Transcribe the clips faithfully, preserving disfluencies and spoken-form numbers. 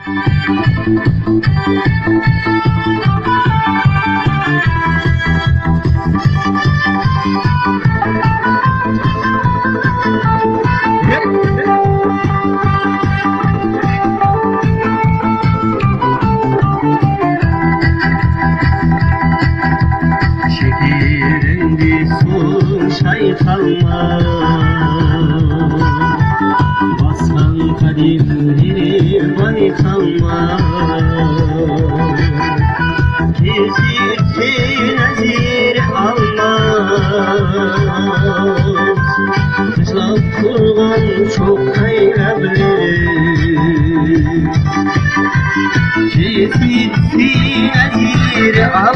Basan kadimleri baykalma, Kesirti nezir almaz, Kışlap kurgan çok kayrablir. Kesirti nezir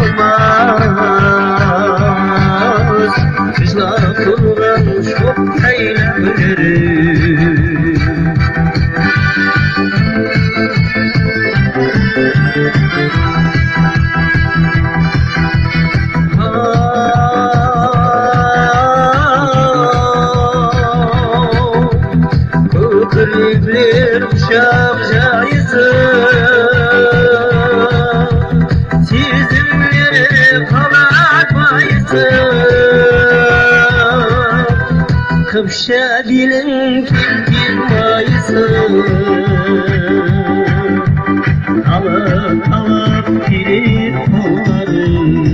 almaz, Kışlap kurgan çok kayrablir. Kırıklar uşak cayızı, Sizimlere kalak bayızı. Kıpşa bilin kim mayısı, Alıp alıp pirir kolları.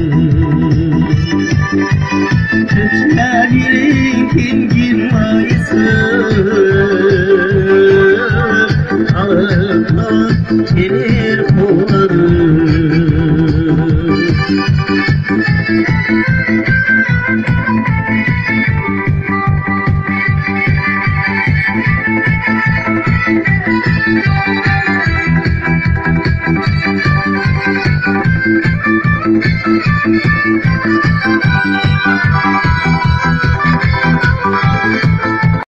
Kıpşa bilin kim mayısı, Alıp alıp pirir kolları.